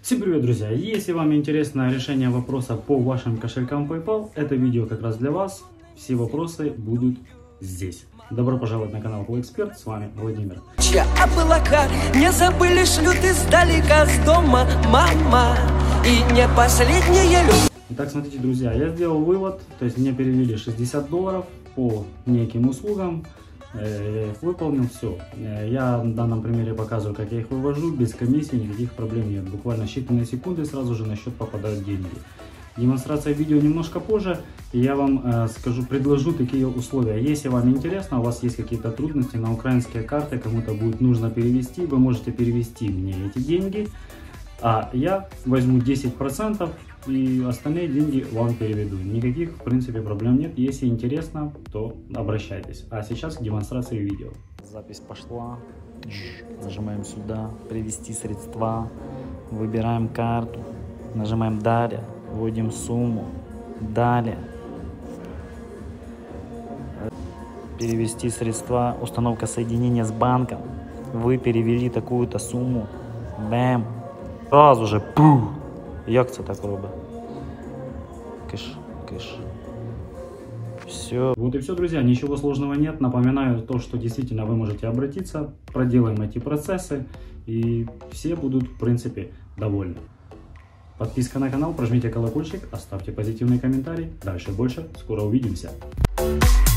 Всем привет, друзья! Если вам интересно решение вопроса по вашим кошелькам PayPal, это видео как раз для вас. Все вопросы будут здесь. Добро пожаловать на канал PlayExpert, с вами Владимир. Облака не забыли, шлют издалека с дома мама. И не последняя любовь. Итак, смотрите, друзья, я сделал вывод, то есть мне перевели $60 по неким услугам. Я их выполнил, все. Я на данном примере показываю, как я их вывожу, без комиссии, никаких проблем нет. Буквально считанные секунды сразу же на счет попадают деньги. Демонстрация видео немножко позже, и я вам предложу такие условия. Если вам интересно, у вас есть какие-то трудности на украинские карты, кому-то будет нужно перевести, вы можете перевести мне эти деньги, а я возьму 10%. И остальные деньги вам переведу. Никаких, в принципе, проблем нет. Если интересно, то обращайтесь. А сейчас к демонстрации видео. Запись пошла. Нажимаем сюда. Перевести средства. Выбираем карту. Нажимаем далее. Вводим сумму. Далее. Перевести средства. Установка соединения с банком. Вы перевели такую-то сумму. Бэм. Сразу же. Пух. Як це так робить? Киш. Все. Вот и все, друзья. Ничего сложного нет. Напоминаю то, что действительно вы можете обратиться. Проделаем эти процессы. И все будут, в принципе, довольны. Подписка на канал, прожмите колокольчик, оставьте позитивный комментарий. Дальше больше. Скоро увидимся.